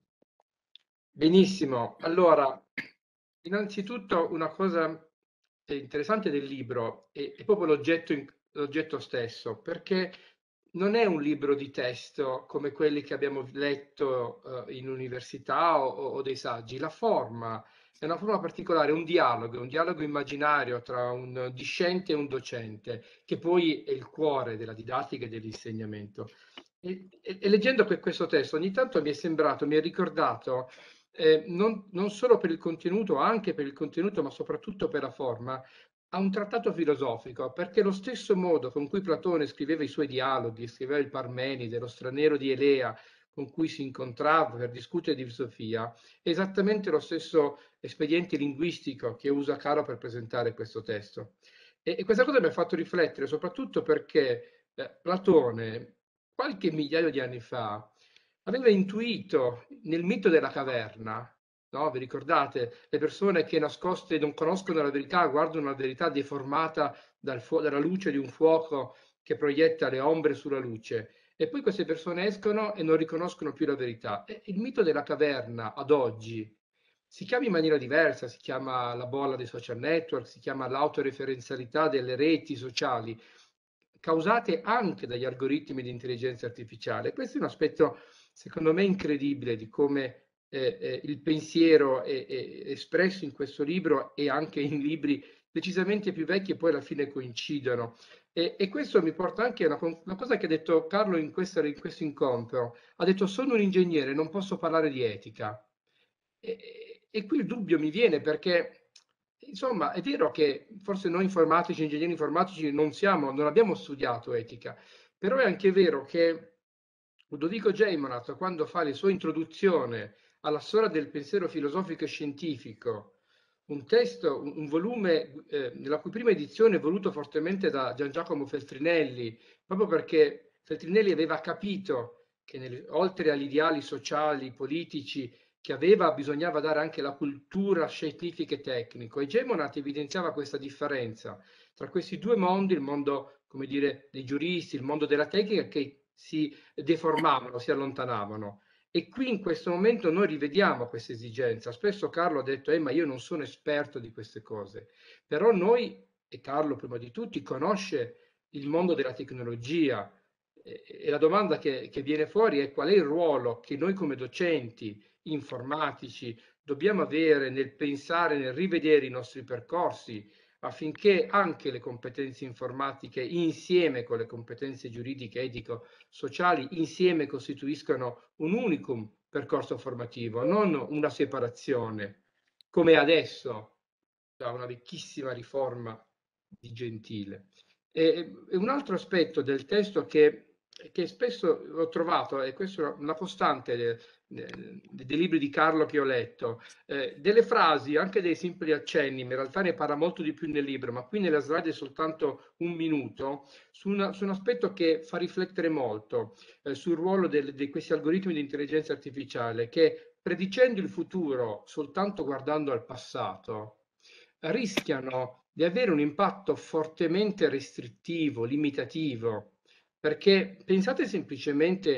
Benissimo. Allora, innanzitutto una cosa interessante del libro è, è proprio l'oggetto, in- l'oggetto stesso, perché non è un libro di testo come quelli che abbiamo letto eh, in università o, o dei saggi. La forma è una forma particolare, un dialogo, un dialogo immaginario tra un discente e un docente, che poi è il cuore della didattica e dell'insegnamento. E, e- e leggendo que- questo testo, ogni tanto mi è sembrato, mi è ricordato, eh, non, non solo per il contenuto, anche per il contenuto, ma soprattutto per la forma, a un trattato filosofico, perché lo stesso modo con cui Platone scriveva i suoi dialoghi, scriveva il Parmenide, lo straniero di Elea, con cui si incontrava per discutere di filosofia, è esattamente lo stesso espediente linguistico che usa Caro per presentare questo testo. E, e questa cosa mi ha fatto riflettere, soprattutto perché eh, Platone, qualche migliaio di anni fa, aveva intuito nel mito della caverna, no? Vi ricordate? Le persone che nascoste non conoscono la verità, guardano la verità deformata dal dalla luce di un fuoco che proietta le ombre sulla luce. E poi queste persone escono e non riconoscono più la verità. E il mito della caverna ad oggi si chiama in maniera diversa, si chiama la bolla dei social network, si chiama l'autoreferenzialità delle reti sociali, causate anche dagli algoritmi di intelligenza artificiale. Questo è un aspetto, secondo me, incredibile di come eh, eh, il pensiero è, è espresso in questo libro e anche in libri decisamente più vecchi e poi alla fine coincidono. E, e questo mi porta anche a una, una cosa che ha detto Carlo in, questa, in questo incontro. Ha detto: sono un ingegnere, non posso parlare di etica. E, e qui il dubbio mi viene perché, insomma, è vero che forse noi informatici, ingegneri informatici, non siamo, non abbiamo studiato etica, però è anche vero che Ludovico Geimonat, quando fa la sua introduzione alla storia del pensiero filosofico e scientifico, un testo, un, un volume eh, nella cui prima edizione è voluto fortemente da Gian Giacomo Feltrinelli, proprio perché Feltrinelli aveva capito che nel, oltre agli ideali sociali, politici, che aveva, bisognava dare anche la cultura scientifica e tecnico. E Gemonat evidenziava questa differenza tra questi due mondi, il mondo, come dire, dei giuristi, il mondo della tecnica, che si deformavano, si allontanavano. E qui in questo momento noi rivediamo questa esigenza. Spesso Carlo ha detto: eh, ma io non sono esperto di queste cose. Però noi, e Carlo prima di tutti, conosce il mondo della tecnologia. E la domanda che, che viene fuori è: qual è il ruolo che noi come docenti informatici dobbiamo avere nel pensare, nel rivedere i nostri percorsi, affinché anche le competenze informatiche, insieme con le competenze giuridiche, etico-sociali, insieme costituiscano un unicum percorso formativo, non una separazione, come adesso, da una vecchissima riforma di Gentile. E, e un altro aspetto del testo che che spesso ho trovato, e questa è una costante dei, dei libri di Carlo che ho letto, eh, delle frasi, anche dei semplici accenni, ma in realtà ne parla molto di più nel libro, ma qui nella slide è soltanto un minuto, su, una, su un aspetto che fa riflettere molto eh, sul ruolo del, di questi algoritmi di intelligenza artificiale, che predicendo il futuro soltanto guardando al passato, rischiano di avere un impatto fortemente restrittivo, limitativo, perché pensate semplicemente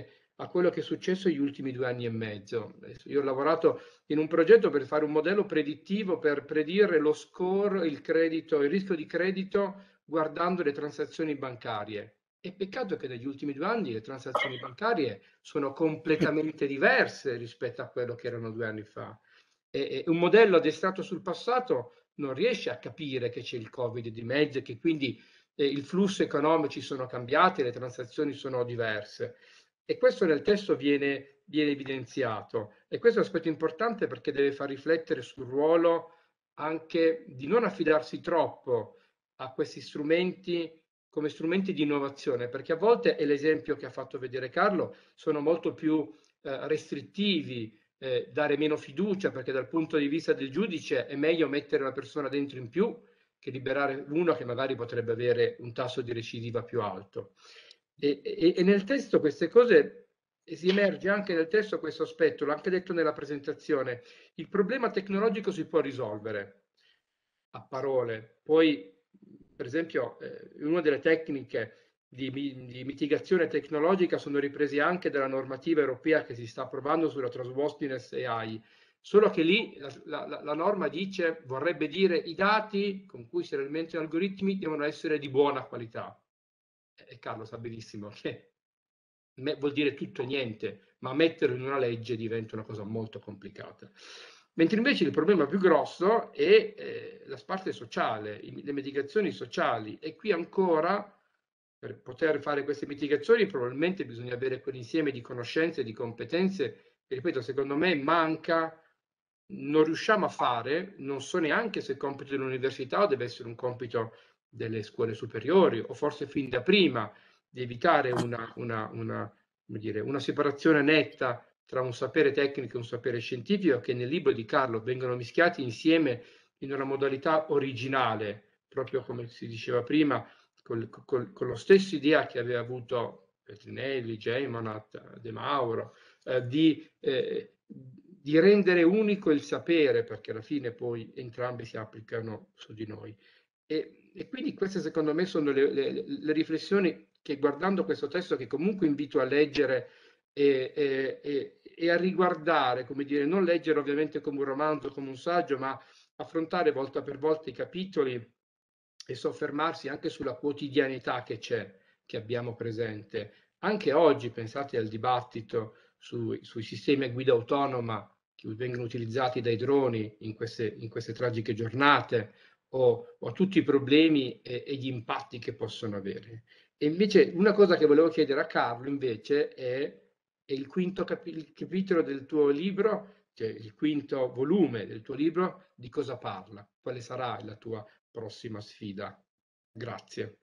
a quello che è successo negli ultimi due anni e mezzo. Io ho lavorato in un progetto per fare un modello predittivo per predire lo score, il credito, il rischio di credito guardando le transazioni bancarie. E peccato che negli ultimi due anni le transazioni bancarie sono completamente diverse rispetto a quello che erano due anni fa. E, e un modello addestrato sul passato non riesce a capire che c'è il Covid di mezzo e che quindi eh, il flusso economici sono cambiati, le transazioni sono diverse. E questo nel testo viene, viene evidenziato. E questo è un aspetto importante perché deve far riflettere sul ruolo anche di non affidarsi troppo a questi strumenti come strumenti di innovazione, perché a volte, è l'esempio che ha fatto vedere Carlo, sono molto più eh, restrittivi, eh, dare meno fiducia, perché dal punto di vista del giudice è meglio mettere una persona dentro in più che liberare uno che magari potrebbe avere un tasso di recidiva più alto. E, e, e nel testo queste cose, si emerge anche nel testo questo aspetto, l'ho anche detto nella presentazione, il problema tecnologico si può risolvere a parole, poi per esempio eh, una delle tecniche di, di mitigazione tecnologica sono riprese anche dalla normativa europea che si sta approvando sulla trustworthiness A I, solo che lì la, la, la norma dice, vorrebbe dire i dati con cui si alimentano gli algoritmi devono essere di buona qualità. E Carlo sa benissimo che vuol dire tutto e niente, ma metterlo in una legge diventa una cosa molto complicata. Mentre invece il problema più grosso è eh, la parte sociale, le mitigazioni sociali, e qui ancora per poter fare queste mitigazioni probabilmente bisogna avere quell'insieme di conoscenze e di competenze che, ripeto, secondo me manca, non riusciamo a fare, non so neanche se il compito dell'università o deve essere un compito delle scuole superiori o forse fin da prima di evitare una, una, una, come dire, una separazione netta tra un sapere tecnico e un sapere scientifico che nel libro di Carlo vengono mischiati insieme in una modalità originale, proprio come si diceva prima, con, con, con lo stesso idea che aveva avuto Petrinelli, Geimanat, De Mauro, eh, di, eh, di rendere unico il sapere, perché alla fine poi entrambi si applicano su di noi. E, e quindi queste secondo me sono le, le, le riflessioni che, guardando questo testo, che comunque invito a leggere e, e, e, e a riguardare, come dire, non leggere ovviamente come un romanzo, come un saggio, ma affrontare volta per volta i capitoli e soffermarsi anche sulla quotidianità che c'è, che abbiamo presente. Anche oggi, pensate al dibattito su, sui sistemi a guida autonoma che vengono utilizzati dai droni in queste, in queste tragiche giornate, o, o a tutti i problemi e, e gli impatti che possono avere. E invece una cosa che volevo chiedere a Carlo invece è, è il quinto capi- il capitolo del tuo libro, cioè il quinto volume del tuo libro, di cosa parla? Quale sarà la tua prossima sfida? Grazie.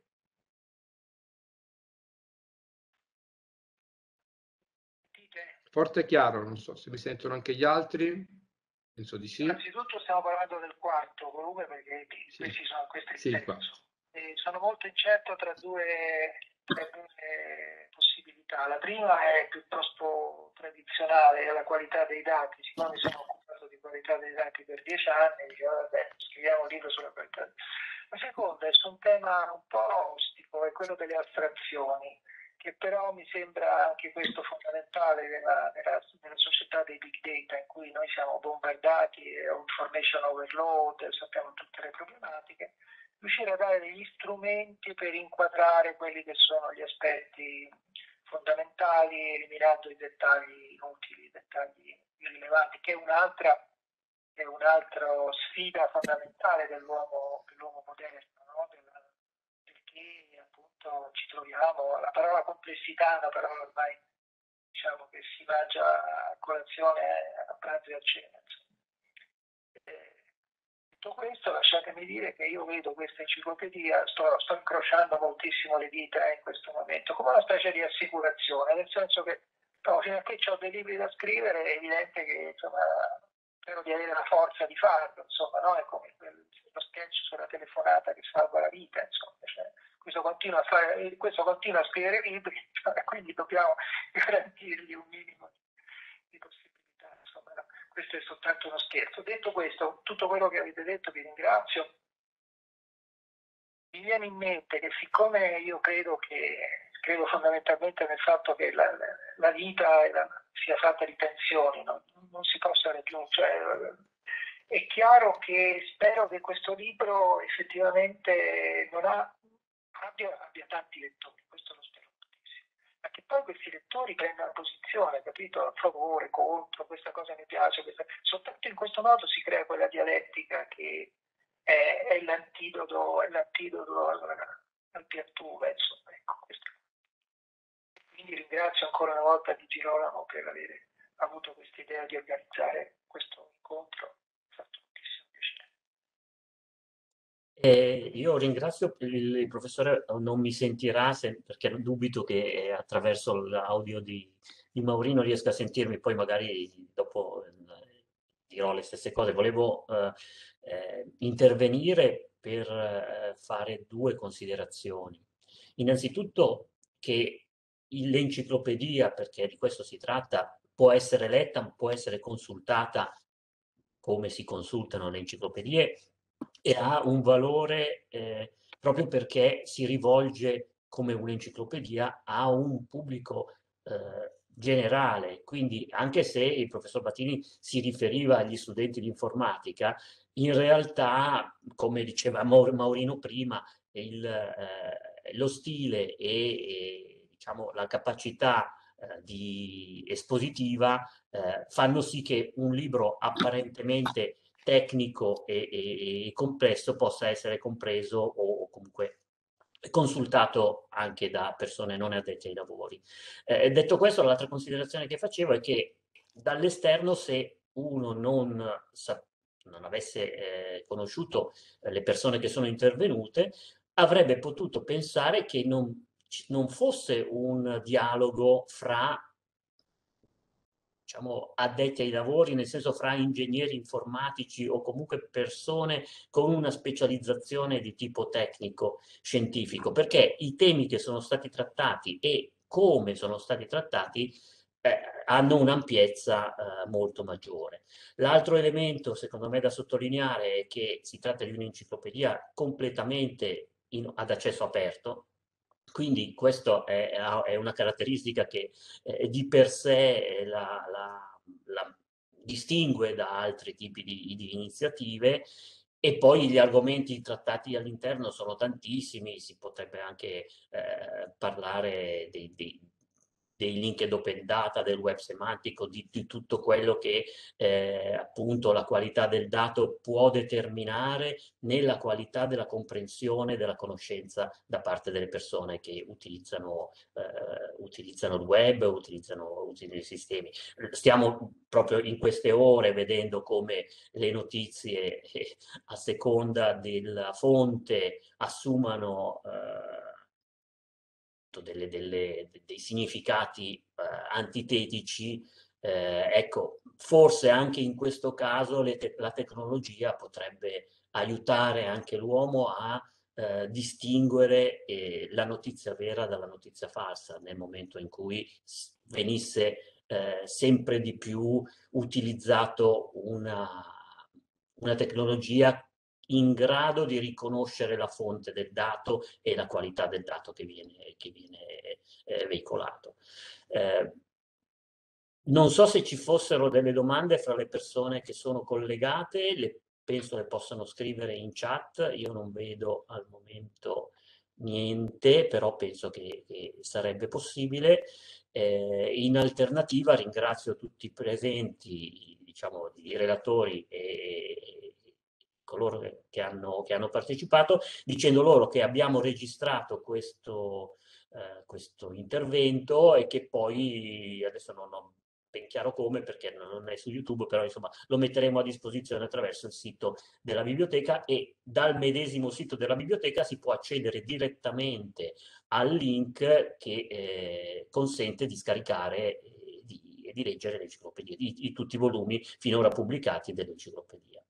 Forte e chiaro, non so se mi sentono anche gli altri. Penso di sì. Innanzitutto stiamo parlando del quarto volume perché Sì. questi sono, questo è il Sì, terzo. E sono molto incerto tra due, tra due possibilità. La prima è piuttosto tradizionale, è la qualità dei dati. Siccome mi sono occupato di qualità dei dati per dieci anni, dicevo, vabbè, scriviamo un libro sulla qualità. La seconda è su un tema un po' ostico, è quello delle astrazioni, che però mi sembra anche questo fondamentale nella, nella, nella società dei big data, in cui noi siamo bombardati, information overload, sappiamo tutte le problematiche, riuscire a dare degli strumenti per inquadrare quelli che sono gli aspetti fondamentali, eliminando i dettagli inutili, i dettagli irrilevanti, che è un'altra, è un'altra sfida fondamentale dell'uomo, dell'uomo moderno, no? Della, perché appunto ci troviamo, la parola complessità è una parola ormai, diciamo, che si mangia a colazione, a pranzo e a cena. Eh, detto questo, lasciatemi dire che io vedo questa enciclopedia, sto, sto incrociando moltissimo le dita in questo momento, come una specie di assicurazione, nel senso che no, fino a che ho dei libri da scrivere è evidente che insomma, spero di avere la forza di farlo, insomma, no? È come quel, lo sketch sulla telefonata che salva la vita, insomma. Cioè, questo, continua a fare, questo continua a scrivere libri, cioè, quindi dobbiamo garantirgli un minimo di possibilità, insomma, no? Questo è soltanto uno scherzo. Detto questo, tutto quello che avete detto vi ringrazio. Mi viene in mente che siccome io credo che credo fondamentalmente nel fatto che la, la vita è la, sia fatta di tensioni, no? Non si possa raggiungere. È chiaro che spero che questo libro effettivamente non ha, abbia, abbia tanti lettori, questo lo spero moltissimo, ma che poi questi lettori prendano posizione, capito? A favore, contro, questa cosa mi piace, questa... soltanto in questo modo si crea quella dialettica che è, è l'antidoto, è l'antidoto al, al piattume, insomma, ecco, questo. Quindi ringrazio ancora una volta Di Girolamo per aver avuto questa idea di organizzare questo incontro. Eh, io ringrazio il, il professore, non mi sentirà se, perché dubito che attraverso l'audio di, di Maurino riesca a sentirmi, poi magari dopo eh, dirò le stesse cose. Volevo eh, eh, intervenire per eh, fare due considerazioni. Innanzitutto che l'enciclopedia, perché di questo si tratta, può essere letta, può essere consultata come si consultano le enciclopedie, e ha un valore eh, proprio perché si rivolge come un'enciclopedia a un pubblico eh, generale. Quindi anche se il professor Battini si riferiva agli studenti di informatica, in realtà, come diceva Maurino prima, il, eh, lo stile e, e diciamo, la capacità eh, di espositiva eh, fanno sì che un libro apparentemente tecnico e, e, e complesso possa essere compreso o, o comunque consultato anche da persone non addette ai lavori. Eh, detto questo, l'altra considerazione che facevo è che dall'esterno, se uno non, sa, non avesse eh, conosciuto eh, le persone che sono intervenute, avrebbe potuto pensare che non, non fosse un dialogo fra, diciamo, addetti ai lavori, nel senso fra ingegneri informatici o comunque persone con una specializzazione di tipo tecnico-scientifico, perché i temi che sono stati trattati e come sono stati trattati eh, hanno un'ampiezza eh, molto maggiore. L'altro elemento, secondo me, da sottolineare è che si tratta di un'enciclopedia completamente in, ad accesso aperto. Quindi questa è, è una caratteristica che eh, di per sé la, la, la distingue da altri tipi di, di iniziative. E poi gli argomenti trattati all'interno sono tantissimi, si potrebbe anche eh, parlare dei, dei, dei linked open data, del web semantico, di, di tutto quello che eh, appunto la qualità del dato può determinare nella qualità della comprensione della conoscenza da parte delle persone che utilizzano, eh, utilizzano il web, utilizzano, utilizzano i sistemi. Stiamo proprio in queste ore vedendo come le notizie eh, a seconda della fonte assumano eh, delle, delle, dei significati eh, antitetici. Eh, ecco, forse anche in questo caso le te la tecnologia potrebbe aiutare anche l'uomo a eh, distinguere eh, la notizia vera dalla notizia falsa, nel momento in cui venisse eh, sempre di più utilizzato una, una tecnologia in grado di riconoscere la fonte del dato e la qualità del dato che viene, che viene eh, veicolato. Eh, non so se ci fossero delle domande fra le persone che sono collegate, le, penso le possano scrivere in chat, io non vedo al momento niente, però penso che, che sarebbe possibile. Eh, in alternativa ringrazio tutti i presenti, diciamo, i relatori e coloro che hanno, che hanno partecipato, dicendo loro che abbiamo registrato questo, eh, questo intervento e che poi, adesso non ho ben chiaro come perché non è su YouTube, però insomma lo metteremo a disposizione attraverso il sito della biblioteca, e dal medesimo sito della biblioteca si può accedere direttamente al link che eh, consente di scaricare e di, di leggere l'enciclopedia, di, di tutti i volumi finora pubblicati dell'enciclopedia.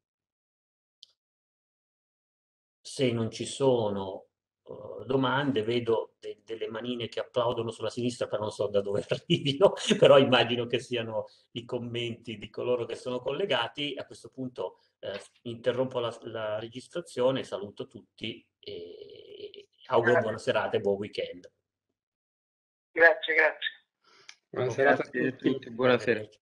Se non ci sono uh, domande, vedo de delle manine che applaudono sulla sinistra, però non so da dove arrivino, però immagino che siano i commenti di coloro che sono collegati. A questo punto eh, interrompo la, la registrazione, saluto tutti e auguro buona serata e buon weekend. Grazie, grazie. Buona serata a Grazie a tutti. tutti, buonasera.